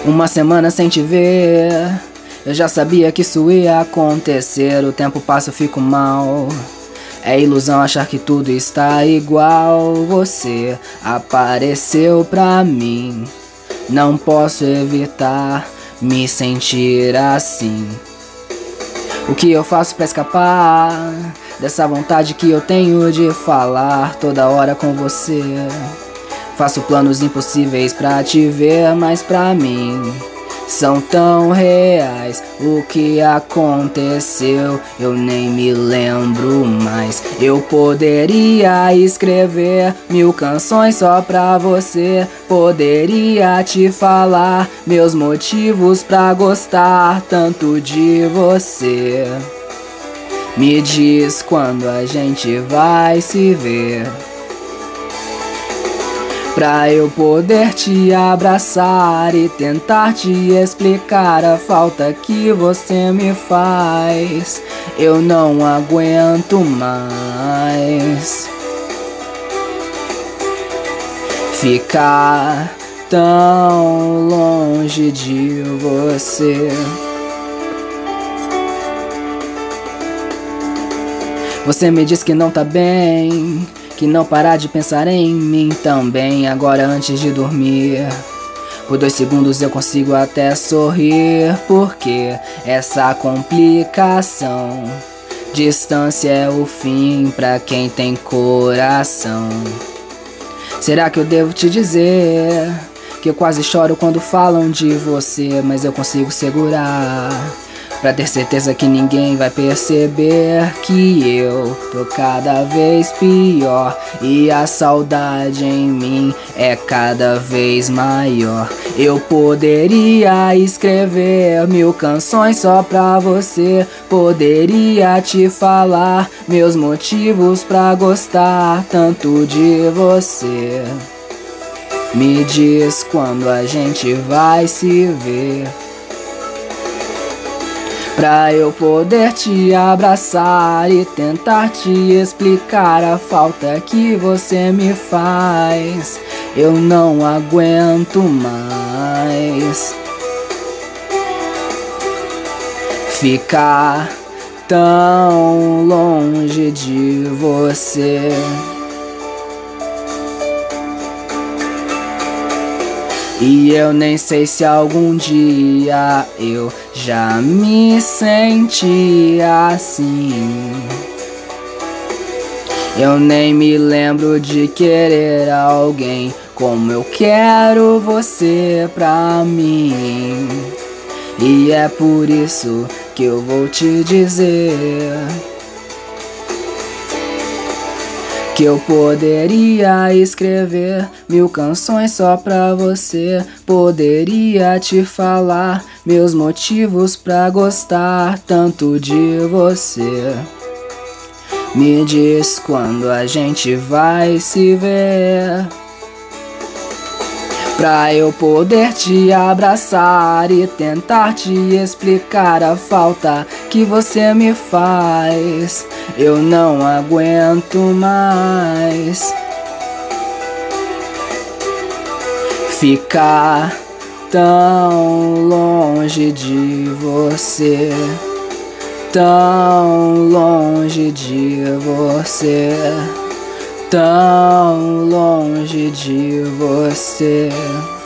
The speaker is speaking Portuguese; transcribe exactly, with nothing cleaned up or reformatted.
Uma semana sem te ver, eu já sabia que isso ia acontecer. O tempo passa, eu fico mal. É ilusão achar que tudo está igual. Você apareceu pra mim, não posso evitar me sentir assim. O que eu faço pra escapar dessa vontade que eu tenho de falar toda hora com você? Faço planos impossíveis pra te ver, mas pra mim são tão reais. O que aconteceu eu nem me lembro mais. Eu poderia escrever mil canções só pra você. Poderia te falar meus motivos pra gostar tanto de você. Me diz quando a gente vai se ver, pra eu poder te abraçar e tentar te explicar a falta que você me faz. Eu não aguento mais ficar tão longe de você. Você me diz que não tá bem, que não parar de pensar em mim também. Agora antes de dormir, por dois segundos eu consigo até sorrir. Porque essa complicação, distância é o fim pra quem tem coração. Será que eu devo te dizer que eu quase choro quando falam de você? Mas eu consigo segurar, pra ter certeza que ninguém vai perceber que eu tô cada vez pior e a saudade em mim é cada vez maior. Eu poderia escrever mil canções só pra você. Poderia te falar meus motivos pra gostar tanto de você. Me diz quando a gente vai se ver, pra eu poder te abraçar e tentar te explicar a falta que você me faz. Eu não aguento mais ficar tão longe de você. E eu nem sei se algum dia eu já me senti assim. Eu nem me lembro de querer alguém como eu quero você pra mim. E é por isso que eu vou te dizer que eu poderia escrever mil canções só pra você. Poderia te falar meus motivos pra gostar tanto de você. Me diz quando a gente vai se ver, pra eu poder te abraçar e tentar te explicar a falta que você me faz. Eu não aguento mais ficar tão longe de você, tão longe de você, tão longe de você.